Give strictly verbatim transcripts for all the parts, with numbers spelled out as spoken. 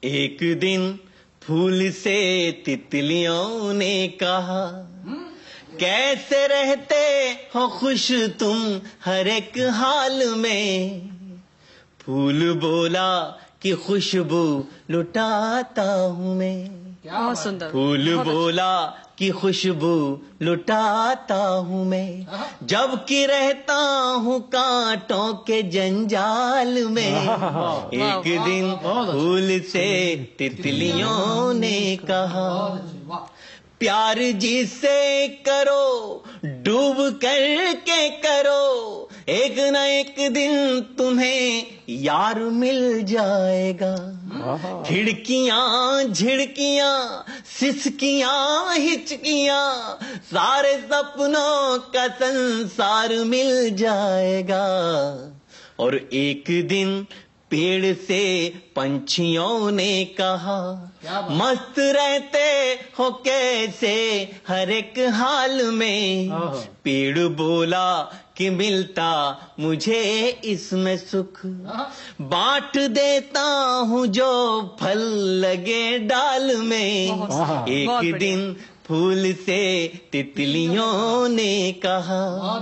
एक दिन फूल से तितलियों ने कहा, कैसे रहते हो खुश तुम हर एक हाल में। फूल बोला कि खुशबू लुटाता हूँ मैं। बहुत सुंदर। फूल बोला कि खुशबू लुटाता हूँ मैं, जबकि रहता हूँ कांटों के जंजाल में। एक दिन फूल से तितलियों ने कहा, प्यार जिसे करो डूब कर के करो, एक न एक दिन तुम्हें यार मिल जाएगा। खिड़कियां झिड़कियां सिसकियां हिचकियां, सारे सपनों का संसार मिल जाएगा। और एक दिन पेड़ से पंछियों ने कहा, मस्त रहते हो कैसे हर एक हाल में। पेड़ बोला कि मिलता मुझे इसमें सुख, बांट देता हूँ जो फल लगे डाल में। एक दिन फूल से तितलियों ने कहा,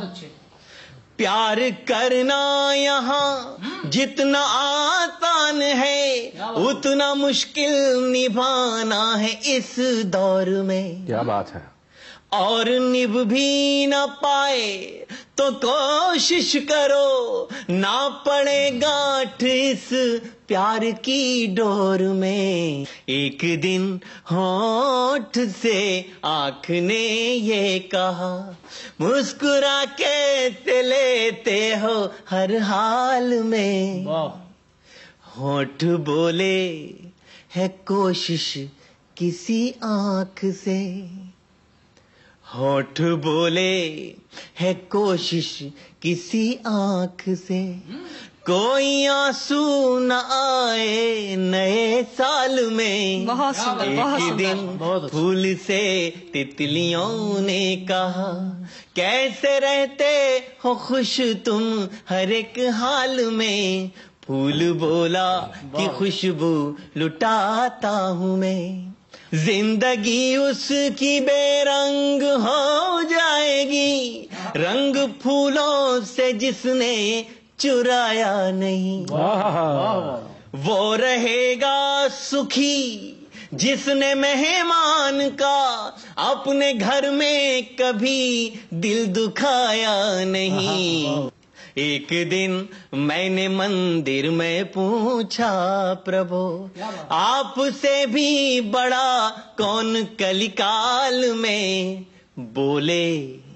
प्यार करना यहाँ जितना आसान है, उतना मुश्किल निभाना है इस दौर में। क्या बात है। और निभ भी न पाए तो कोशिश करो, ना पड़े गांठ इस प्यार की डोर में। एक दिन होठ से आँख ने ये कहा, मुस्कुरा कैसे लेते हो हर हाल में। होठ बोले है कोशिश किसी आँख से, होठ बोले है कोशिश किसी आँख से, कोई आंसू न आए नए साल में। बहुत सुंदर, बहुत एक सुंदर। दिन फूल से तितलियों ने कहा, कैसे रहते हो खुश तुम हर एक हाल में। फूल बोला कि खुशबू लुटाता हूँ मैं, जिंदगी उसकी बेरंग हो जाएगी, रंग फूलों से जिसने चुराया नहीं। वो रहेगा सुखी जिसने मेहमान का अपने घर में कभी दिल दुखाया नहीं। एक दिन मैंने मंदिर में पूछा, प्रभु आपसे भी बड़ा कौन कलिकाल में। बोले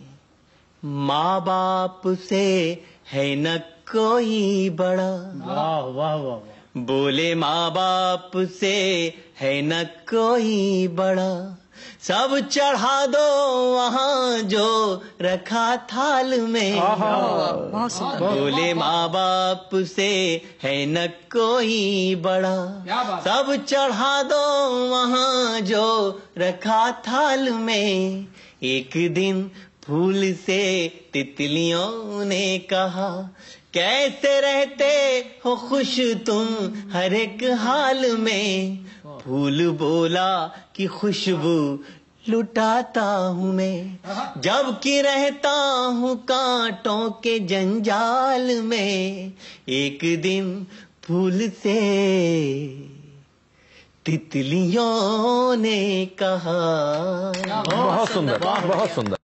माँ बाप से है न कोई बड़ा। वाह वाह वाह। बोले माँ बाप से है न कोई बड़ा, सब चढ़ा दो वहाँ जो रखा थाल में। बहुत सुंदर। बोले माँ बाप से है न कोई बड़ा, सब चढ़ा दो वहाँ जो रखा थाल में। एक दिन फूल से तितलियों ने कहा, कैसे रहते हो खुश तुम हर एक हाल में। फूल बोला कि खुशबू लुटाता हूँ मैं, जबकि रहता हूँ कांटों के जंजाल में। एक दिन फूल से तितलियों ने कहा। बहुत सुंदर, बहुत सुंदर।